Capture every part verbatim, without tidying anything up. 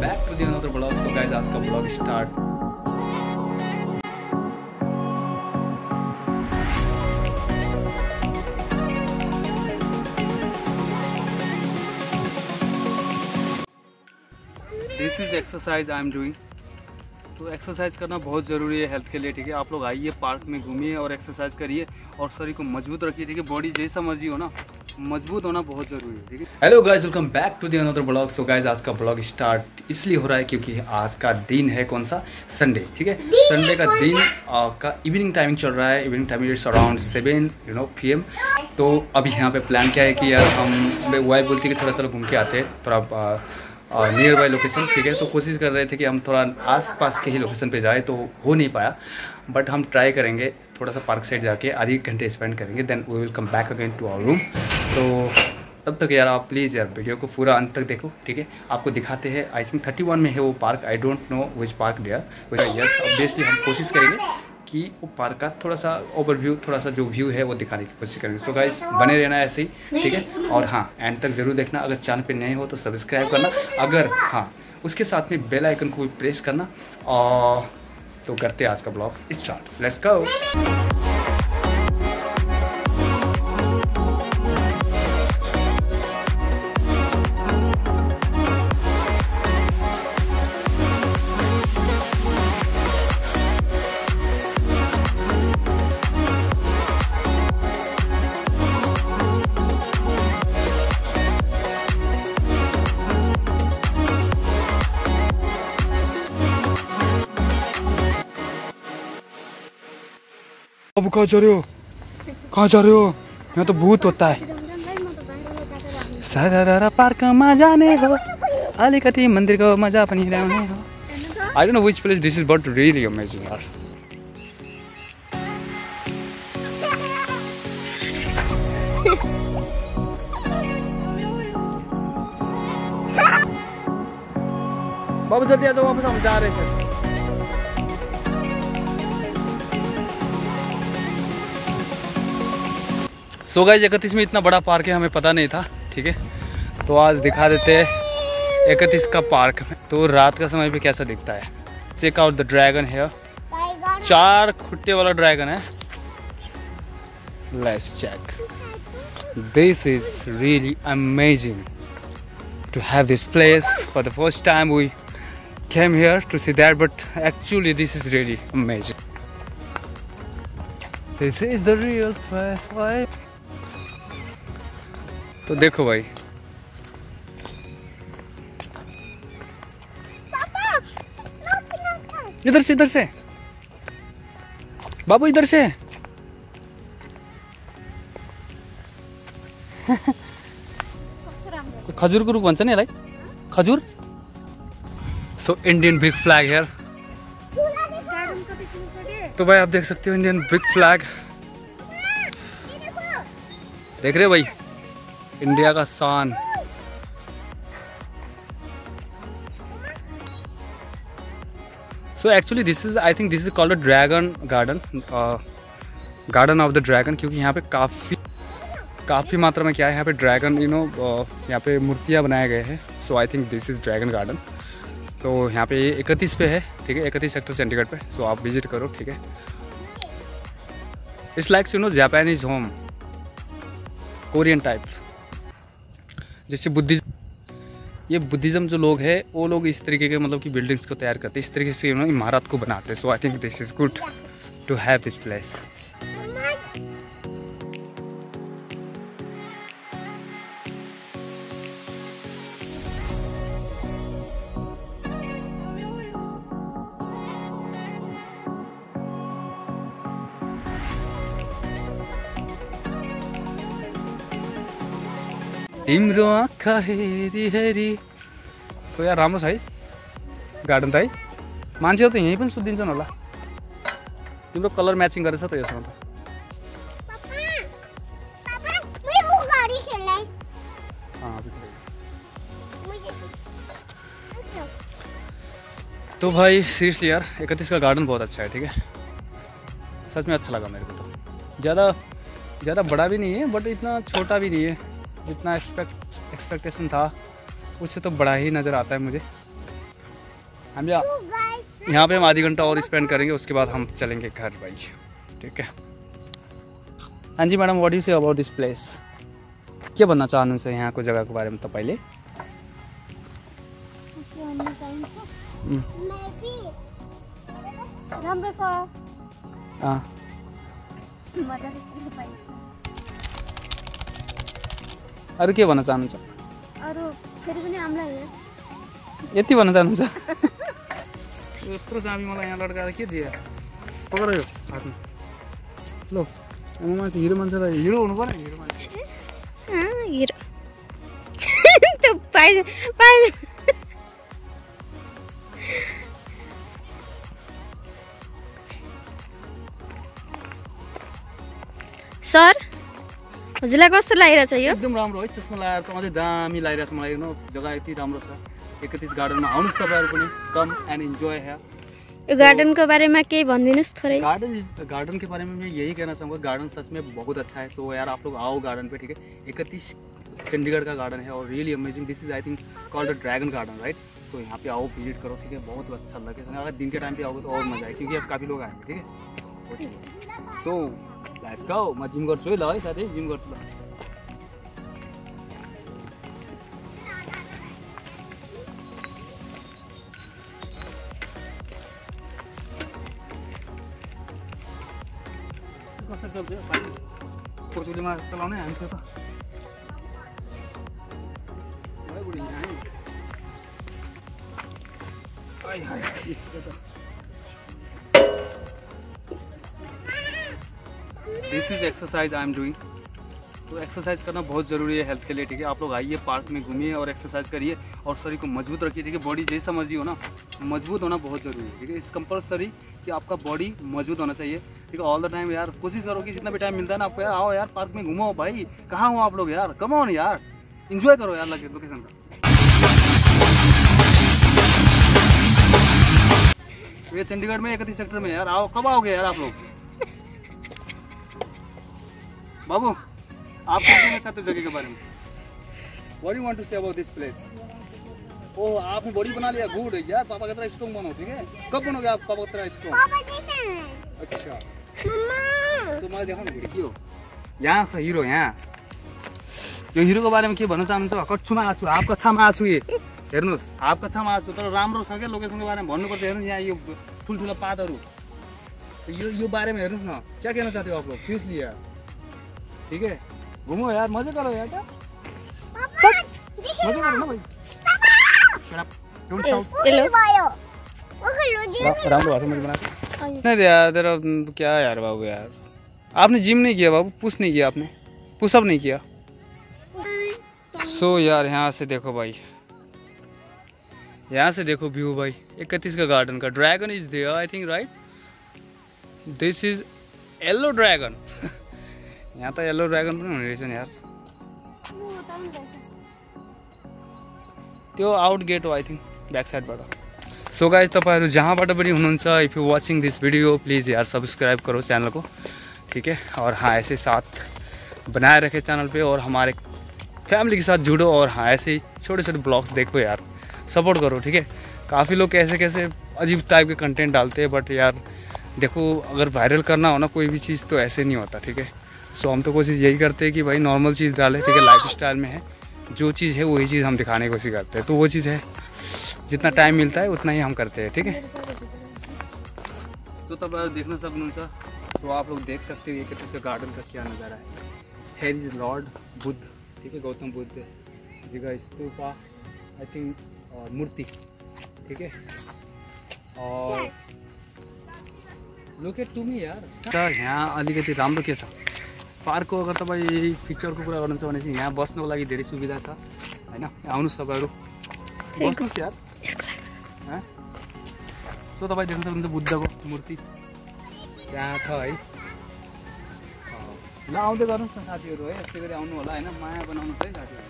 Back to the another vlog. So guys आज का vlog start this is exercise I am doing. तो exercise करना बहुत ज़रूरी है हेल्थ के लिए, ठीक है। आप लोग आइए पार्क में घूमिए और एक्सरसाइज करिए और शरीर को मजबूत रखिए, ठीक है। बॉडी जैसा मर्जी हो ना, मजबूत होना बहुत ज़रूरी है, ठीक है। Hello guys, welcome back to the another vlog. So guys आज का ब्लॉग स्टार्ट इसलिए हो रहा है क्योंकि आज का दिन है कौन सा, संडे, ठीक है। संडे का दिन आ, का इवनिंग टाइमिंग चल रहा है। Evening timing it's around seven you know P M. तो अभी यहाँ पे प्लान क्या है कि यार हम वाइफ बोलती है कि थोड़ा सा घूम के आते हैं, थोड़ा नियर बाई लोकेशन, ठीक है। तो कोशिश कर रहे थे कि हम थोड़ा आस पास के ही लोकेशन पे जाए, तो हो नहीं पाया, बट हम ट्राई करेंगे थोड़ा सा पार्क साइड जाके आधे घंटे स्पेंड करेंगे, then we will come back again to our room. तो तब तक यार आप प्लीज़ यार वीडियो को पूरा अंत तक देखो, ठीक है। आपको दिखाते हैं, आई थिंक थर्टी वन में है वो park, I don't know which park there. Yes obviously हम कोशिश करेंगे कि वो पार्क का थोड़ा सा ओवरव्यू, थोड़ा सा जो व्यू है वो दिखाने की कोशिश करेंगे। सो गाइस बने रहना ऐसे ही, ठीक है। और हाँ, एंड तक ज़रूर देखना। अगर चैनल पे नए हो तो सब्सक्राइब करना, अगर हाँ उसके साथ में बेल आइकन को भी प्रेस करना। और तो करते हैं आज का ब्लॉग स्टार्ट, लेट्स गो। अब कहाँ जा रहे हो, कहाँ जा रहे हो? यहाँ तो भूत होता है। सारा पार्कमा जाने हो, अलिकति मन्दिरको मजा पनि ल्याउने हो। I don't know which place this is, but really amazing यार। बाबू जल्दी आ जाओ, वापस हम जा रहे थे। सो गाइस इकतीस में इतना बड़ा पार्क है, हमें पता नहीं था, ठीक है। तो आज दिखा देते हैं इकतीस का पार्क में, तो रात का समय पे कैसा दिखता है। चेक आउट द ड्रैगन है, चार खुट्टे वाला ड्रैगन है। Let's check, this is really amazing to have this place. For the first time we came here to see that, but actually this is really amazing. This is the real place. तो देखो भाई, इधर से, इधर से बाबू, इधर से। खजूर को रूप भन्छ नि, लाइक खजूर। So Indian big flag here. तो भाई आप देख सकते हो इंडियन बिग फ्लैग, देख रहे हो भाई, इंडिया का शान। So actually this is, I think this is called a dragon garden, garden of the dragon, क्योंकि यहाँ पे काफ़ी काफ़ी मात्रा में क्या है यहाँ पे ड्रैगन, यू नो, यहाँ पे मूर्तियाँ बनाए गए हैं। So I think this is dragon garden. तो यहाँ पे इकतीस पे है, ठीक है, इकतीस सेक्टर चंडीगढ़ पे। सो आप विजिट करो, ठीक है। It's like you know Japanese home, Korean type, जैसे बुद्धिज्म। ये बुद्धिज्म जो लोग हैं वो लोग इस तरीके के मतलब कि बिल्डिंग्स को तैयार करते हैं, इस तरीके से यू नो इमारत को बनाते हैं। So I think this is good to have this place. तिम्रो आँखा हेरी हेरी। सो यार राम्रो छ है गार्डन त है। मान्छेहरू त यहीँ पनि सुत्दिन्छन् होला। तिम्रो कलर म्याचिङ गरेछ त यसमा त। तो भाई सीरियसली यार इकतीस का गार्डन बहुत अच्छा है, ठीक है। सच में अच्छा लगा मेरे को। तो ज़्यादा ज़्यादा बड़ा भी नहीं है बट इतना छोटा भी नहीं है, जितना एक्सपेक्ट एक्सपेक्टेशन था उससे तो बड़ा ही नज़र आता है मुझे। हम यहाँ पे हम आधी घंटा और स्पेंड करेंगे, उसके बाद हम चलेंगे घर भाई, ठीक है। हाँ जी madam, what you say about this place? के भन्न चाहनुहुन्छ यहाँको जग्गाको बारेमा तपाईँले? राम्रो छ। अँ अरू के भन्न चाहनुहुन्छ? अरू फेरि पनि आम्ला हेर। यति भन्न चाहनुहुन्छ? यत्रो चाबी मलाई यहाँ लड्काएर के दियो? पक्र यो हातमा। ल म मान्छे हिरो मान्छेलाई हिरो हुनु पर्यो नि, हिरो मान्छे। हिरो त्यो पाइ पाइ सर हजुरलाई कस्तो लागिरहेछ यो? एकदम राम्रो है, चस्मा लगाएर त अझै दामी लागिरहेछ मलाई। हेर्नु जग्गा यति राम्रो छ। एकतिस गार्डनमा आउनुहोस् तपाईँहरू पनि, कम एंड एंजॉय है। यो गार्डन के बारे में क्या बंदिनुस थोड़े? गार्डन गार्डन के बारे में मैं यही कहना चाहूँगा, गार्डन सच में बहुत अच्छा है। सो यार आप लोग आओ गार्डन पे, ठीक है। इकतीस चंडीगढ़ का गार्डन है और really amazing. This is I think called the dragon garden, right. तो यहाँ पे आओ, विजिट करो, ठीक है। बहुत अच्छा लगेगा। अगर दिन के टाइम पे आओगे तो और मजा है, क्योंकि अब काफ़ी लोग आएंगे, ठीक है। So let's go. म जिम गर्छु है, ल है साथी, जिम गर्छु ल। पोर्चुगीमा चलाउने हामी त्यो त this is exercise I am doing. तो एक्सरसाइज करना बहुत ज़रूरी है हेल्थ के लिए, ठीक है। आप लोग आइए, पार्क में घूमिए और एक्सरसाइज करिए और शरीर को मजबूत रखिए, ठीक है। बॉडी जैसा मर्जी हो ना, मजबूत होना बहुत ज़रूरी है, ठीक है। इस कंपलसरी कि आपका बॉडी मजबूत होना चाहिए, ठीक है। ऑल द टाइम यार कोशिश करो कि जितना भी टाइम मिलता है ना आपको, यार आओ यार पार्क में घूमो भाई। कहाँ हो आप लोग यार? कम ऑन यार, इंजॉय करो यार लगे लोकेशन का। ये चंडीगढ़ में इकतीस सेक्टर में यार, आओ। कब आओगे यार आप लोग? बाबू आप क्या कहना चाहते हो जगह के बारे में? What do you want to say about this place? ओह आपने बॉडी बना लिया, गुड यार। पापा की तरह स्ट्रॉन्ग बनो, ठीक है। कब बनोगे आप पापा की तरह स्ट्रॉन्ग? अच्छा तो मैं देखा ना भिडियो यहाँ छ हिरो। यहाँ यो हिरोको बारेमा के भन्न चाहनुहुन्छ? कच्छुमा आछु, हाफ कक्षामा आछु। ये हेर्नुहोस्, हाफ कक्षामा आछु, तर राम्रो छ क्या लोकेसनको बारेमा भन्नुपर्छ। हेर्नुहोस् यहाँ यो ठुल्ठुलो पातहरू, यो यो बारेमा हेर्नुहोस् न। क्या कहना चाहते हो आप लोग? सीरियसली यार, ठीक है। घूमो यार, मजे करो यार, क्या मजे करो ना भाई। राम्रो भाषा मुझे बना नहीं यार तेरा क्या यार बाबू। यार आपने जिम नहीं किया बाबू, पुश नहीं किया आपने, पुशअप नहीं किया। सो so, यार यहाँ से देखो भाई, यहाँ से देखो व्यू भाई। इकतीस का गार्डन का dragon is there I think, right. This is yellow dragon. यहाँ तो येलो ड्रैगन पनि हुने रहेछ नि यार। त्यो आउट गेट हो आई थिंक, बैक साइडबाट। सो गाइज तपाईहरु जहाँबाट पनि हुनुहुन्छ, if you watching this video please यार सब्सक्राइब करो चैनल को, ठीक है। और हाँ ऐसे साथ बनाए रखे चैनल पे और हमारे फैमिली के साथ जुड़ो। और हाँ ऐसे ही छोटे छोटे ब्लॉग्स देखो यार, सपोर्ट करो, ठीक है। काफ़ी लोग कैसे कैसे अजीब टाइप के कंटेंट डालते हैं, बट यार देखो अगर वायरल करना हो ना कोई भी चीज़ तो ऐसे नहीं होता, ठीक है। सो हम तो कोशिश यही करते हैं कि भाई नॉर्मल चीज़ डालें, ठीक है। लाइफ स्टाइल में है जो चीज़ है वही चीज़ हम दिखाने की कोशिश करते हैं। तो वो चीज़ है, जितना टाइम मिलता है उतना ही हम करते हैं, ठीक है। तो तब देखना सक्नुहुन्छ, तो आप लोग देख सकते हो ये किस गार्डन का क्या नज़ारा है। हेयर इज लॉर्ड बुद्ध, ठीक है, गौतम बुद्ध जी का स्तूपा आई थिंक मूर्ति, ठीक है। और लुक एट टू मी यार। यहाँ अलिकति राम्रो के छ पार्कको, अगर तपाईँ यही फिचरको कुरा गर्नुहुन्छ भने चाहिँ यहाँ बस्नको लागि धेरै सुविधा छ हैन। आउनुहोस् तपाईहरु, बस्नुहोस् यार। तो तपाईँ देख्न सक्नुहुन्छ बुद्धको मूर्ति यहाँ छ है। ल आउँदै गर्नुहोस् न साथीहरू है, यस्तै गरी आउनु होला हैन, माया बनाउनुहोस् है साथीहरू।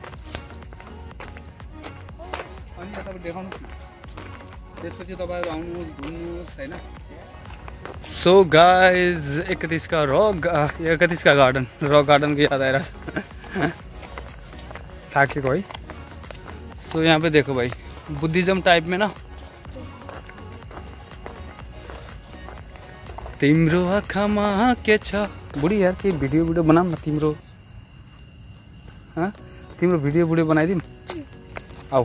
अनि यहाँ तपाईँ देखाउनुहोस् न, त्यसपछि तपाईँहरू आउनुहोस्, घुम्नुहोस् हैन। सो गाइज इकतीस का रॉक, इकतीस का गार्डन, रॉक गार्डन की याद आ रहा था कि कोई। सो यहाँ पे देखो भाई बुद्धिज़्म टाइप में ना तिम्रो आँखामा के छ बुढी यार के भिडियो भिडियो बनाऊँ न तिम्रो हाँ तिम्रो भिडियो भिडियो बनाइदिउँ आऊ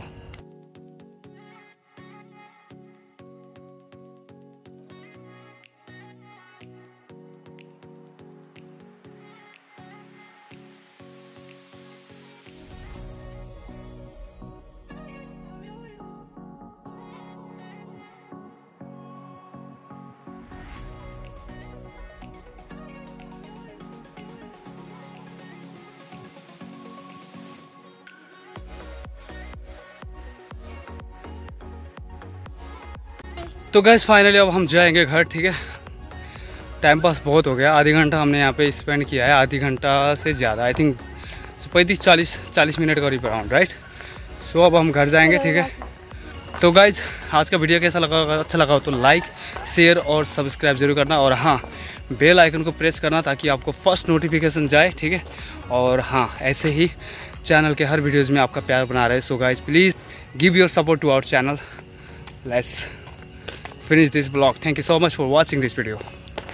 तो गैस फाइनली अब हम जाएंगे घर। ठीक है, टाइम पास बहुत हो गया, आधी घंटा हमने यहाँ पे स्पेंड किया है, आधी घंटा से ज़्यादा, आई थिंक पैंतीस चालीस चालीस मिनट करीब अराउंड, राइट। सो अब हम घर जाएंगे। ठीक है, तो गाइज आज का वीडियो कैसा लगा, अच्छा लगा हो तो लाइक शेयर और सब्सक्राइब जरूर करना, और हाँ बेल आइकन को प्रेस करना ताकि आपको फर्स्ट नोटिफिकेशन जाए। ठीक है, और हाँ ऐसे ही चैनल के हर वीडियोज़ में आपका प्यार बना रहे। So guys please give your support to our channel. Let's finish this vlog. Thank you so much for watching this video.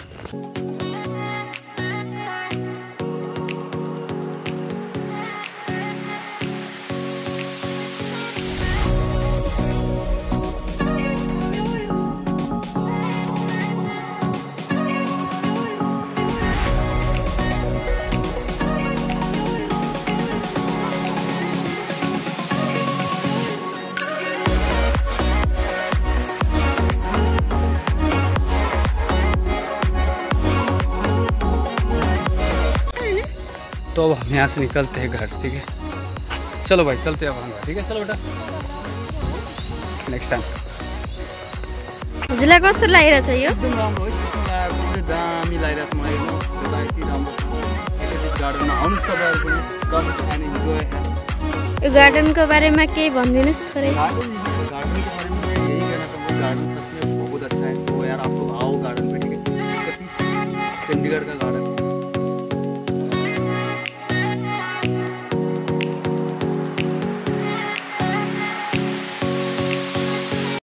तो अब हम यहाँ से निकलते हैं घर। ठीक है, चलो भाई चलते हैं अब हम। ठीक है, चलो बेटा नेक्स्ट टाइम। हजुरलाई कस्तो लागिरहेछ यो? एकदम राम्रो है, एकदम दामी लागिरहेछ मलाई। यसलाई यति राम्रो गार्डनमा आउनुहोस् तपाईँहरू पनि, कम एन्ड इन्जोय। यो गार्डनको बारेमा केही भनिदिनुहोस् थोरै। गार्डन गार्डन के बारे में यही कहना चाहूँगा, गार्डन सच में बहुत अच्छा है। तो यार आप लोग आओ गार्डन पे। ठीक है, चंडीगढ़ का गार्डन